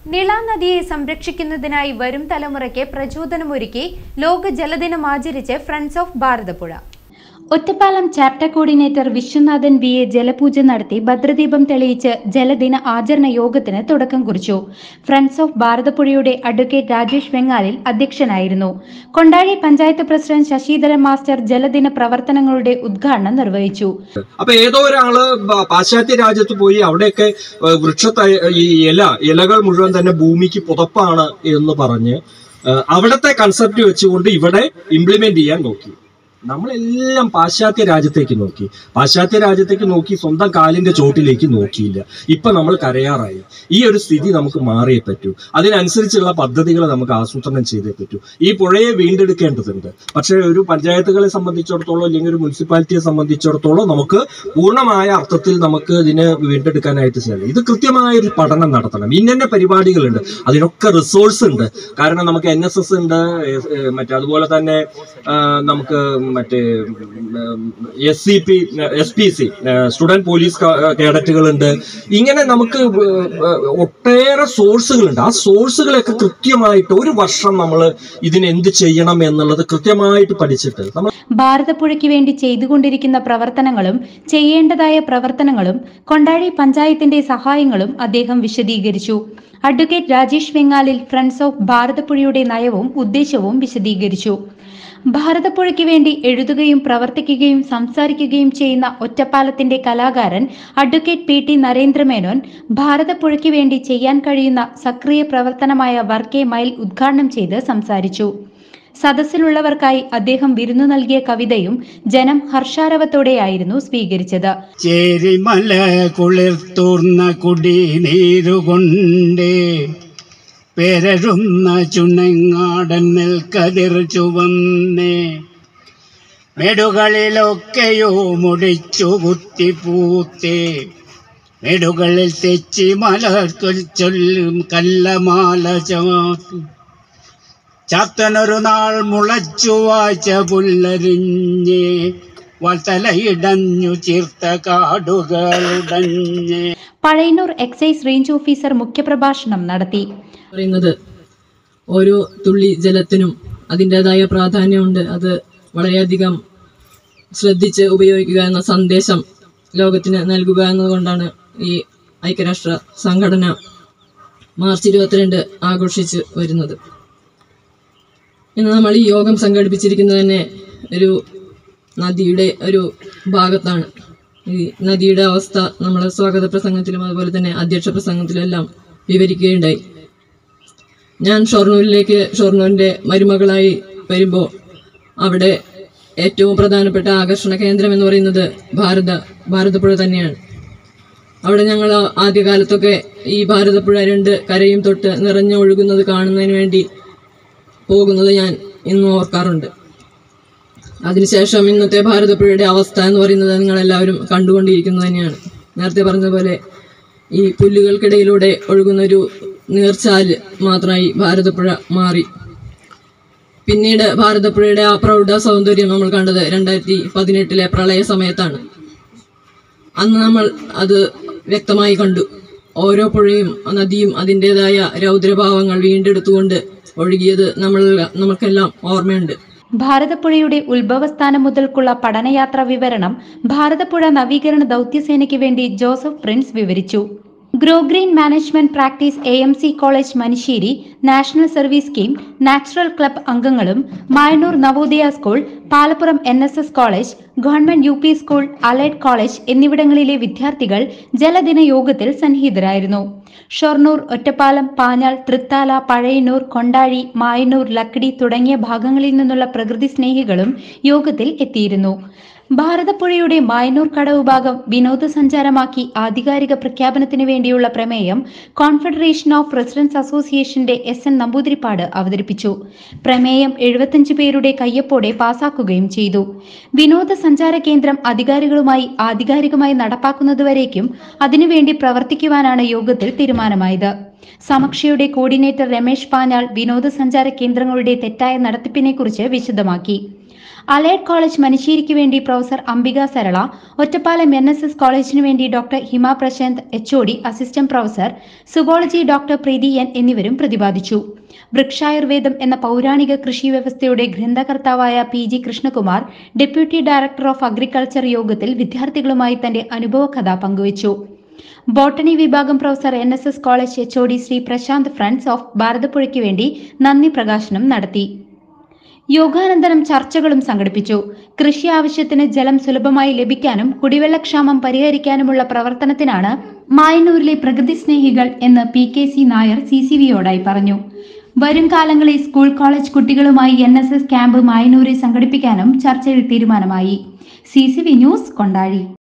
നിള നദിയെ സംരക്ഷിക്കുന്നതിനായി വരും തലമുറയ്ക്ക് പ്രചോദനമൊരുക്കി ലോക ജലദിനം ആചരിച്ച് friends of Bharathappuzha. Ottapalam chapter coordinator Viswanathan VA. ജലപൂജ നടത്തി ഭദ്രദീപം തെളിയിച്ച് ജലദിന ആചരണ യോഗത്തിന് തുടക്കം കുറിച്ചു. ഫ്രണ്ട്സ് ഓഫ് ഭാരതപ്പുഴയുടെ അഡ്വക്കേറ്റ് രാജേഷ് വെങ്ങാലിൽ അധ്യക്ഷനായിരുന്നു. കൊണ്ടാഴി പഞ്ചായത്ത് പ്രസിഡന്റ് ശശിധരൻ മാസ്റ്റർ ജലദിന പ്രവർത്തനങ്ങളുടെ ഉദ്ഘാടനം നിർവഹിച്ചു. അപ്പൊ ഏതോ ഒരാള് പാശ്ചാത്യ രാജ്യത്ത് പോയി അവിടെയൊക്കെ ഇലകൾ മുഴുവൻ തന്നെ ഭൂമിക്ക് പുതപ്പാണ് എന്ന് പറഞ്ഞ് അവിടത്തെ കൺസെപ്റ്റ് വെച്ചുകൊണ്ട് ഇവിടെ ഇംപ്ലിമെന്റ് ചെയ്യാൻ നോക്കി. നമ്മളെല്ലാം പാശ്ചാത്യ രാജ്യത്തേക്ക് നോക്കി സ്വന്തം കാലിന്റെ ചോട്ടിലേക്ക് നോക്കിയില്ല. ഇപ്പൊ നമ്മൾ കരയാറായി. ഈ ഒരു സ്ഥിതി നമുക്ക് മാറിയേ പറ്റൂ. അതിനനുസരിച്ചുള്ള പദ്ധതികൾ നമുക്ക് ആസൂത്രണം ചെയ്തേ പറ്റൂ. ഈ പുഴയെ വീണ്ടെടുക്കേണ്ടതുണ്ട്. പക്ഷെ ഒരു പഞ്ചായത്തുകളെ സംബന്ധിച്ചിടത്തോളം അല്ലെങ്കിൽ ഒരു മുനിസിപ്പാലിറ്റിയെ സംബന്ധിച്ചിടത്തോളം നമുക്ക് പൂർണ്ണമായ അർത്ഥത്തിൽ നമുക്ക് ഇതിനെ വീണ്ടെടുക്കാനായിട്ട് സാധിക്കും. ഇത് കൃത്യമായ ഒരു പഠനം നടത്തണം. ഇന്ന പരിപാടികളുണ്ട്, അതിനൊക്കെ റിസോഴ്സ് ഉണ്ട്. കാരണം നമുക്ക് NSS ഉണ്ട്, അതുപോലെ തന്നെ നമുക്ക് SPC സ്റ്റുഡന്റ് പോലീസ് കേഡറ്റുകളുണ്ട്. ഇങ്ങനെ നമുക്ക് ഒട്ടേറെ സോഴ്സുകളുണ്ട്. ആ സോഴ്സുകളൊക്കെ കൃത്യമായിട്ട് ഒരു വർഷം നമ്മൾ ഇതിനെന്ത് ചെയ്യണം എന്നുള്ളത് കൃത്യമായിട്ട് പഠിച്ചിട്ട് ഭാരതപ്പുഴയ്ക്ക് വേണ്ടി ചെയ്തുകൊണ്ടിരിക്കുന്ന പ്രവർത്തനങ്ങളും ചെയ്യേണ്ടതായ പ്രവർത്തനങ്ങളും കൊണ്ടാഴി പഞ്ചായത്തിന്റെ സഹായങ്ങളും അദ്ദേഹം വിശദീകരിച്ചു. Advocate Rajesh Vengalil friends of ഭാരതപ്പുഴയുടെ നയവും ഉദ്ദേശവും വിശദീകരിച്ചു. ഭാരതപ്പുഴയ്ക്ക് വേണ്ടി എഴുതുകയും പ്രവർത്തിക്കുകയും സംസാരിക്കുകയും ചെയ്യുന്ന ഒറ്റപ്പാലത്തിന്റെ കലാകാരൻ അഡ്വക്കേറ്റ് PT നരേന്ദ്രമേനോൻ ഭാരതപ്പുഴയ്ക്ക് വേണ്ടി ചെയ്യാൻ കഴിയുന്ന സക്രിയ പ്രവർത്തനമായ വർക്ക് എ മൈൽ ഉദ്ഘാടനം ചെയ്ത് സംസാരിച്ചു. സദസ്സിലുള്ളവർക്കായി അദ്ദേഹം വിരുന്നു നൽകിയ കവിതയും ജനം ഹർഷാരവത്തോടെയായിരുന്നു സ്വീകരിച്ചത്. ചേരിമല കുളിർത്തൂർന്ന കുടിനീരുകൊണ്ടേ പേരഴുന്ന ചുണങ്ങാടൻ നെൽക്കതിർ ചുവന്നേ മെടുകളിലൊക്കെയോ മുടിച്ചു കുത്തിപ്പൂത്തേ മെടുകളിൽ തെച്ചി മലർക്കുൽ ചൊല്ലും കല്ലമാല ചാത്തനൊരു നാൾ മുളച്ചു വാച്ച പുല്ലരിഞ്ഞേ വത്തലയിടഞ്ഞു ചീർത്ത കാടുകളുടഞ്ഞേ. പഴയന്നൂർ എക്സൈസ് റേഞ്ച് ഓഫീസർ മുഖ്യപ്രഭാഷണം നടത്തി. പറയുന്നത് ഓരോ തുള്ളി ജലത്തിനും അതിൻ്റെതായ പ്രാധാന്യമുണ്ട്. അത് വളരെയധികം ശ്രദ്ധിച്ച് ഉപയോഗിക്കുക എന്ന സന്ദേശം ലോകത്തിന് നൽകുക എന്നതുകൊണ്ടാണ് ഈ ഐക്യരാഷ്ട്ര സംഘടന മാർച്ച് 22 ആഘോഷിച്ച് വരുന്നത്. ഇന്ന് നമ്മൾ ഈ യോഗം സംഘടിപ്പിച്ചിരിക്കുന്നത് തന്നെ ഒരു നദിയുടെ ഒരു ഭാഗത്താണ്. ഈ നദിയുടെ അവസ്ഥ നമ്മൾ സ്വാഗത പ്രസംഗത്തിലും അതുപോലെ തന്നെ അധ്യക്ഷ പ്രസംഗത്തിലും എല്ലാം വിവരിക്കുകയുണ്ടായി. ഞാൻ ഷൊർണൂരിൻ്റെ മരുമകളായി വരുമ്പോൾ അവിടെ ഏറ്റവും പ്രധാനപ്പെട്ട ആകർഷണ കേന്ദ്രം എന്ന് പറയുന്നത് ഭാരതപ്പുഴ തന്നെയാണ്. അവിടെ ഞങ്ങൾ ആദ്യകാലത്തൊക്കെ ഈ ഭാരതപ്പുഴ 2 കരയും തൊട്ട് നിറഞ്ഞൊഴുകുന്നത് കാണുന്നതിന് വേണ്ടി പോകുന്നത് ഞാൻ ഇന്നും ഓർക്കാറുണ്ട്. അതിനുശേഷം ഇന്നത്തെ ഭാരതപ്പുഴയുടെ അവസ്ഥ എന്ന് പറയുന്നത് നിങ്ങളെല്ലാവരും കണ്ടുകൊണ്ടിരിക്കുന്നത് തന്നെയാണ്. നേരത്തെ പറഞ്ഞതുപോലെ ഈ പുല്ലുകൾക്കിടയിലൂടെ ഒഴുകുന്നൊരു നീർച്ചാല് മാത്രമായി ഭാരതപ്പുഴ മാറി. പിന്നീട് ഭാരതപ്പുഴയുടെ ആ പ്രൗഢ സൗന്ദര്യം നമ്മൾ കണ്ടത് 2018 പ്രളയ സമയത്താണ്. അന്ന് നമ്മൾ അത് വ്യക്തമായി കണ്ടു. ഓരോ പുഴയും നദിയും അതിൻ്റെതായ രൗദ്രഭാവങ്ങൾ വീണ്ടെടുത്തുകൊണ്ട് ഒഴുകിയത് നമുക്കെല്ലാം ഓർമ്മയുണ്ട്. ഭാരതപ്പുഴയുടെ ഉത്ഭവസ്ഥാനം മുതൽക്കുള്ള പഠനയാത്രാ വിവരണം ഭാരതപ്പുഴ നവീകരണ ദൗത്യസേനയ്ക്ക് വേണ്ടി ജോസഫ് പ്രിൻസ് വിവരിച്ചു. Grow green management practice AMC college Manissery, national service scheme, natural club അംഗങ്ങളും Mayannur Navodaya school, Palappuram NSS college, government UP school, allied college എന്നിവിടങ്ങളിലെ വിദ്യാർത്ഥികൾ ജലദിന യോഗത്തിൽ സന്നിഹിതരായിരുന്നു. ഷൊർണൂർ, ഒറ്റപ്പാലം, പാഞ്ഞാൾ, തൃത്താല, പഴയന്നൂർ, കൊണ്ടാഴി, മായന്നൂർ, ലക്കിടി തുടങ്ങിയ ഭാഗങ്ങളിൽ നിന്നുള്ള പ്രകൃതി സ്നേഹികളും യോഗത്തിൽ എത്തിയിരുന്നു. ഭാരതപ്പുഴയുടെ മായന്നൂർ കടവ് ഭാഗം വിനോദസഞ്ചാരമാക്കി ആധികാരിക പ്രഖ്യാപനത്തിന് വേണ്ടിയുള്ള പ്രമേയം കോൺഫെഡറേഷൻ ഓഫ് റെസിഡൻസ് അസോസിയേഷന്റെ SN നമ്പൂതിരിപ്പാട് അവതരിപ്പിച്ചു. പ്രമേയം 75 പേരുടെ കയ്യൊപ്പോടെ പാസാക്കുകയും ചെയ്തു. വിനോദസഞ്ചാര കേന്ദ്രം അധികാരികളുമായി ആധികാരികമായി നടപ്പാക്കുന്നതുവരേക്കും അതിനുവേണ്ടി പ്രവർത്തിക്കുവാനാണ് യോഗത്തിൽ തീരുമാനമായത്. സമക്ഷയുടെ കോർഡിനേറ്റർ രമേശ് പാഞ്ഞാൾ വിനോദസഞ്ചാര കേന്ദ്രങ്ങളുടെ തെറ്റായ നടത്തിപ്പിനെക്കുറിച്ച് വിശദമാക്കി. അലൈഡ് കോളേജ് മനുശ്ശേരിക്ക് വേണ്ടി പ്രൊഫസർ അംബിക സരള, ഒറ്റപ്പാലം NSS കോളേജിനു വേണ്ടി doctor Hima Prashanth HOD assistant professor, zoology doctor Preethi N എന്നിവരും പ്രതിപാദിച്ചു. വൃക്ഷായുർവേദം എന്ന പൗരാണിക കൃഷി വ്യവസ്ഥയുടെ ഗ്രന്ഥകർത്താവായ PG Krishnakumar, deputy director of agriculture യോഗത്തിൽ വിദ്യാർത്ഥികളുമായി തന്റെ അനുഭവകഥ പങ്കുവച്ചു. ബോട്ടണി വിഭാഗം professor NSS college HOD Sree Prashanth friends of ഭാരതപ്പുഴയ്ക്ക് വേണ്ടി നന്ദി പ്രകാശനം നടത്തി. യോഗാനന്തരം ചർച്ചകളും സംഘടിപ്പിച്ചു. കൃഷി ആവശ്യത്തിന് ജലം സുലഭമായി ലഭിക്കാനും കുടിവെള്ളക്ഷാമം പരിഹരിക്കാനുമുള്ള പ്രവർത്തനത്തിനാണ് മായന്നൂരിലെ പ്രകൃതി സ്നേഹികൾ എന്ന് PKC നായർ CCVയോടായി പറഞ്ഞു. വരും കാലങ്ങളിൽ സ്കൂൾ കോളേജ് കുട്ടികളുമായി NSS ക്യാമ്പ് മായന്നൂരിൽ സംഘടിപ്പിക്കാനും ചർച്ചയിൽ തീരുമാനമായി. CCV news, Kondazhy.